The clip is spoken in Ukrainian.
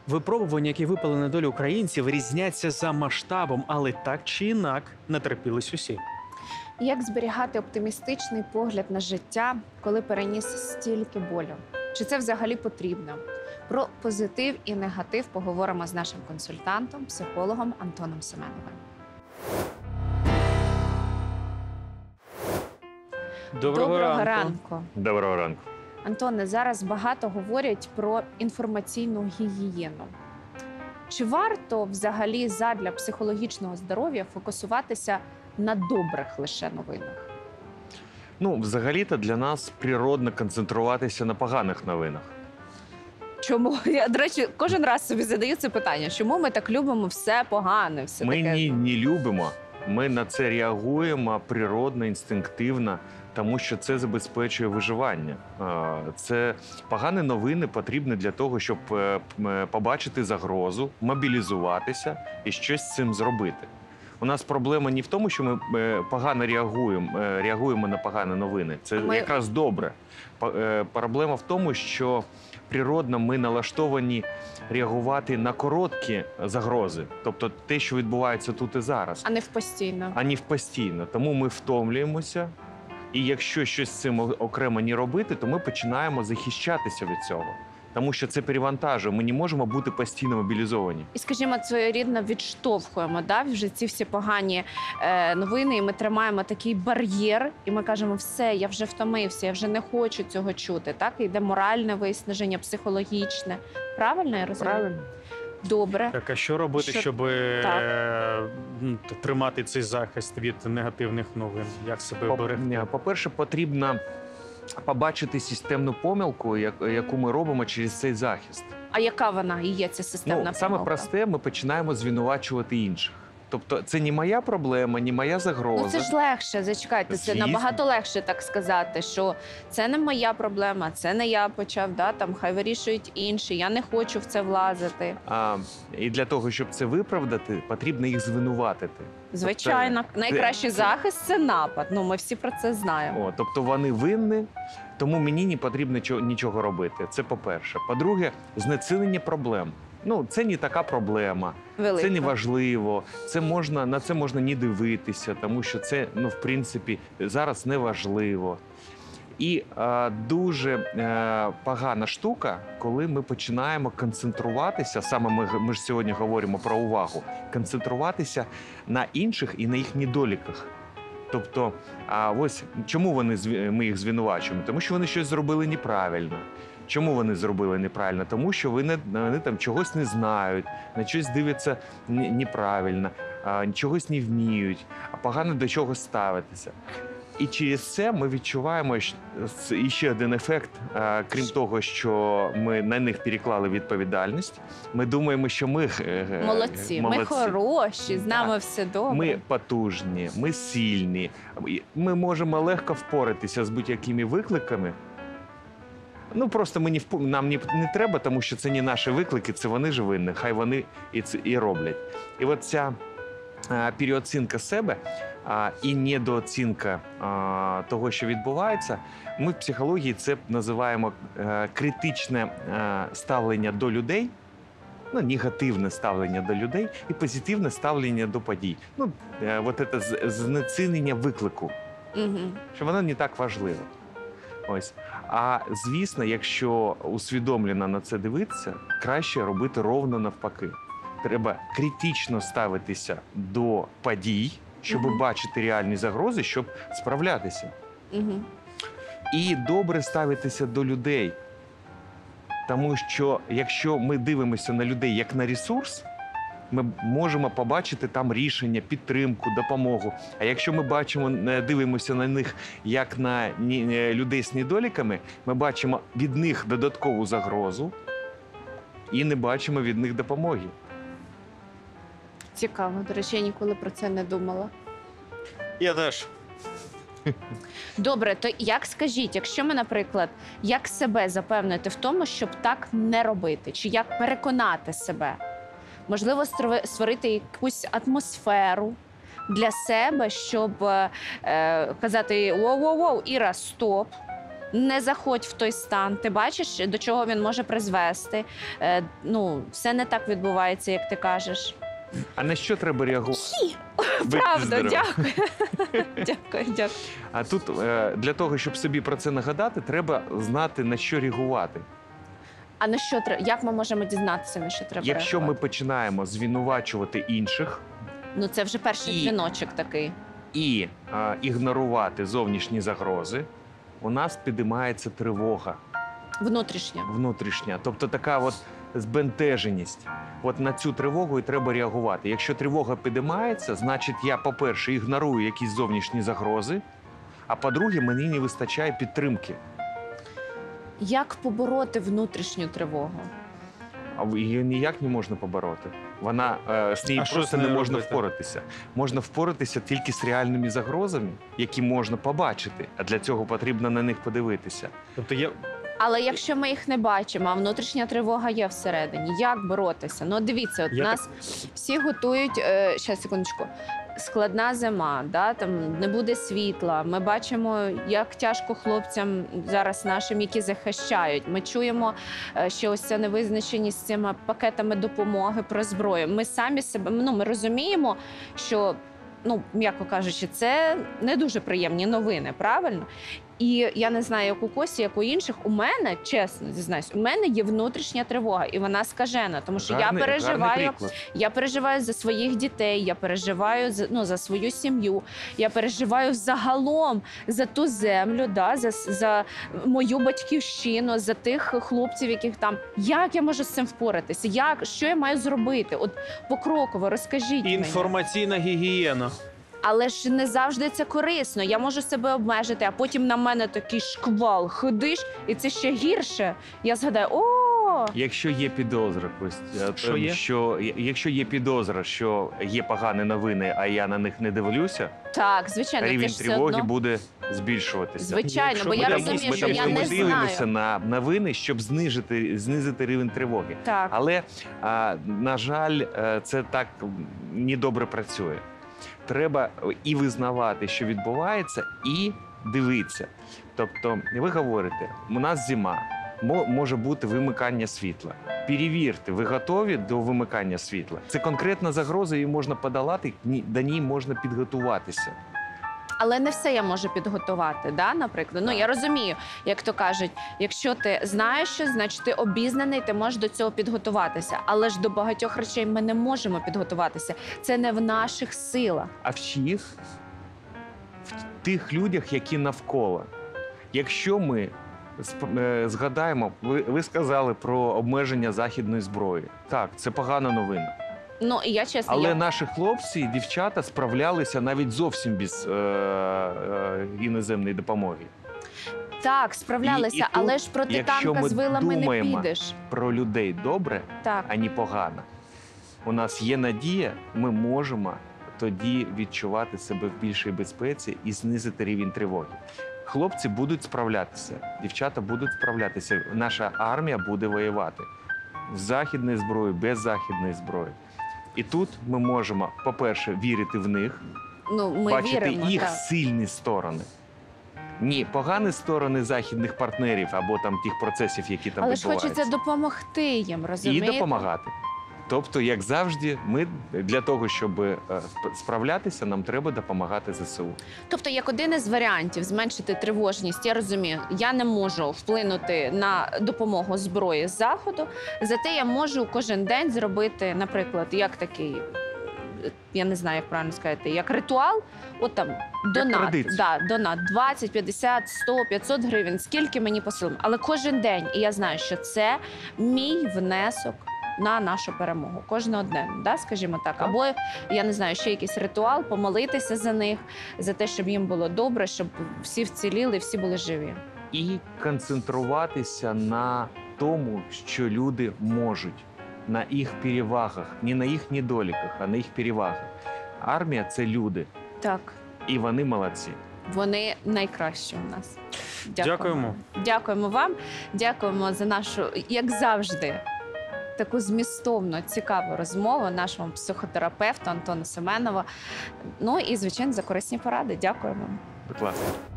Випробування, які випали на долю українців, різняться за масштабом, але так чи інак натерпілись усі. Як зберігати оптимістичний погляд на життя, коли переніс стільки болю? Чи це взагалі потрібно? Про позитив і негатив поговоримо з нашим консультантом, психологом Антоном Семеновим. Доброго ранку. Доброго ранку. Антоне, зараз багато говорять про інформаційну гігієну. Чи варто взагалі задля психологічного здоров'я фокусуватися на добрих лише новинах? Ну, взагалі-то для нас природно концентруватися на поганих новинах. Чому? Я, до речі, кожен раз собі задаю це питання. Чому ми так любимо все погане? Все Ми таке... не любимо, ми на це реагуємо природно, інстинктивно, тому що це забезпечує виживання. Це погані новини потрібні для того, щоб побачити загрозу, мобілізуватися і щось з цим зробити. У нас проблема не в тому, що ми погано реагуємо на погані новини. Це якраз добре. Проблема в тому, що природно ми налаштовані реагувати на короткі загрози, тобто те, що відбувається тут і зараз. А не в постійно. А не в постійно. Тому ми втомлюємося, і якщо щось з цим окремо не робити, то ми починаємо захищатися від цього. Тому що це перевантажує, ми не можемо бути постійно мобілізовані. І, скажімо, своєрідно відштовхуємо вже ці всі погані новини, і ми тримаємо такий бар'єр, і ми кажемо, все, я вже втомився, я вже не хочу цього чути. Так? І йде моральне виснаження, психологічне. Правильно я розумію? Правильно. Добре. Так, а що робити, щоб тримати цей захист від негативних новин? Як себе берегти? По-перше, потрібно побачити системну помилку, яку ми робимо через цей захист. А яка вона і є ця системна помилка? Саме просте, ми починаємо звинувачувати інших. Тобто це не моя проблема, не моя загроза. Ну це ж легше, зачекайте, це Звісно. набагато легше так сказати, що це не моя проблема, це не я почав, хай вирішують інші, я не хочу в це влазити. І для того, щоб це виправдати, потрібно їх звинуватити. Звичайно, найкращий захист – це напад, ми всі про це знаємо. Тобто вони винні, тому мені не потрібно нічого робити. Це по-перше. По-друге, знецінення проблем. Це не така проблема, Велика. це не важливо, на це можна не дивитися, тому що це, в принципі, зараз не важливо. І дуже погана штука, коли ми починаємо концентруватися, саме ми ж сьогодні говоримо про увагу, концентруватися на інших і на їх недоліках. Тобто, ось чому ми їх звинувачуємо? Тому що вони щось зробили неправильно. Чому вони зробили неправильно? Тому що вони там чогось не знають, на щось дивляться неправильно, чогось не вміють, а погано до чогось ставитися. І через це ми відчуваємо ще один ефект, крім того, що ми на них переклали відповідальність. Ми думаємо, що ми молодці. Ми хороші, з нами все добре. Ми потужні, ми сильні, ми можемо легко впоратися з будь-якими викликами. Просто нам не треба, тому що це не наші виклики, це вони ж винні, хай вони і роблять. І от ця переоцінка себе і недооцінка того, що відбувається, ми в психології це називаємо критичне ставлення до людей, негативне ставлення до людей і позитивне ставлення до подій. Це знецінення виклику, що воно не так важливо. Ось. А звісно, якщо усвідомлено на це дивитися, краще робити ровно навпаки. Треба критично ставитися до подій, щоб бачити реальні загрози, щоб справлятися. І добре ставитися до людей. Тому що якщо ми дивимося на людей як на ресурс, ми можемо побачити там рішення, підтримку, допомогу. А якщо ми дивимося на них як на людей з недоліками, ми бачимо від них додаткову загрозу і не бачимо від них допомоги. Цікаво. До речі, я ніколи про це не думала. Я теж. Добре, то скажіть, якщо ми, наприклад, як себе запевнити в тому, щоб так не робити? Чи як переконати себе? Можливо, створити якусь атмосферу для себе, щоб казати «Воу-воу-воу, Іра, стоп, не заходь в той стан. Ти бачиш, до чого він може призвести. Ну, все не так відбувається, як ти кажеш. А на що треба реагувати? Будьте Правда, здорові. дякую. Дякую. А тут для того, щоб собі про це нагадати, треба знати, на що реагувати. А на що треба? Як ми можемо дізнатися, на що треба Якщо ми реагувати? починаємо звинувачувати інших Ну, це вже перший І- дзвіночок такий. і ігнорувати зовнішні загрози, у нас підіймається тривога Внутрішньо. внутрішня, тобто така от збентеженість. От на цю тривогу і треба реагувати. Якщо тривога підіймається, значить я, по-перше, ігнорую якісь зовнішні загрози, а по-друге, мені не вистачає підтримки. Як побороти внутрішню тривогу? А її ніяк не можна побороти. Вона з нею А що просто з не нею можна робити? впоратися. Можна впоратися тільки з реальними загрозами, які можна побачити, а для цього потрібно на них подивитися. Тобто я Але якщо ми їх не бачимо, а внутрішня тривога є всередині, як боротися? Ну, дивіться, от Я нас всі готують, ще секундочку, складна зима, да, там не буде світла. Ми бачимо, як тяжко хлопцям зараз нашим, які захищають. Ми чуємо, що ось ця невизначеність з цими пакетами допомоги про зброю. Ми самі себе, ну, ми розуміємо, що, ну, м'яко кажучи, це не дуже приємні новини, правильно? І я не знаю, як у Косі, як у інших. У мене, чесно зізнаюсь, у мене є внутрішня тривога, і вона скажена, тому що Гарний я приклад. переживаю за своїх дітей, я переживаю за свою сім'ю, я переживаю загалом за ту землю, да, за мою батьківщину, за тих хлопців, яких там. Як я можу з цим впоратися? Що я маю зробити? От покроково розкажіть мені. інформаційна гігієна. Але ж не завжди це корисно. Я можу себе обмежити, а потім на мене такий шквал. Ходиш, і це ще гірше. Я згадаю, Якщо є підозра, Костя, Що є? якщо є підозра, що є погані новини, а я на них не дивлюся, так, звичайно, це рівень ж все тривоги одно. буде збільшуватися. Звичайно, Якщо бо ми я там- розумію, ми що там я не дивимося знаю. на новини, щоб знизити рівень тривоги. Так. Але, на жаль, це так недобре працює. Треба і визнавати, що відбувається, і дивитися. Тобто, ви говорите, у нас зима, може бути вимикання світла. Перевірте, ви готові до вимикання світла? Це конкретна загроза, її можна подолати, до ній можна підготуватися. Але не все я можу підготувати, да, наприклад. Ну, Так. я розумію, як то кажуть, якщо ти знаєш щось, значить ти обізнаний, ти можеш до цього підготуватися. Але ж до багатьох речей ми не можемо підготуватися. Це не в наших силах. А всіх в тих людях, які навколо. Якщо ми згадаємо, ви сказали про обмеження західної зброї. Так, це погана новина. Ну, і я чесно, Але наші хлопці і дівчата справлялися навіть зовсім без іноземної допомоги. так, справлялися, І тут, але ж проти якщо танка ми з вилами не думаємо підеш. Про людей добре, Так. а не погано. У нас є надія, ми можемо тоді відчувати себе в більшій безпеці і знизити рівень тривоги. Хлопці будуть справлятися, дівчата будуть справлятися. Наша армія буде воювати з західною зброєю, без західної зброї. І тут ми можемо, по-перше, вірити в них, Ну, ми бачити віримо. їх Так. сильні сторони. Ні, погані сторони західних партнерів або там тих процесів, які там Але ж відбуваються. хочеться допомогти їм, І розумієте? допомагати. Тобто, як завжди, ми для того, щоб справлятися, нам треба допомагати ЗСУ. Тобто, як один із варіантів зменшити тривожність, я розумію, я не можу вплинути на допомогу зброї з заходу. Зате я можу кожен день зробити, наприклад, як такий, я не знаю, як правильно сказати, як ритуал. От там донат, традиція. донат 20, 50, 100, 500 гривень, скільки мені по силам. Але кожен день, і я знаю, що це мій внесок на нашу перемогу. Кожного дня, да, скажімо так. Так. Або, я не знаю, ще якийсь ритуал, помолитися за них, за те, щоб їм було добре, щоб всі вціліли, всі були живі. І концентруватися на тому, що люди можуть, на їх перевагах, не на їх недоліках, а на їх перевагах. Армія це люди, Так, і вони молодці. вони найкращі у нас. Дякуємо. Дякуємо вам. Дякуємо за нашу, як завжди, таку змістовну, цікаву розмову нашому психотерапевту Антону Семенову. Ну і, звичайно, за корисні поради. Дякуємо. Будь ласка.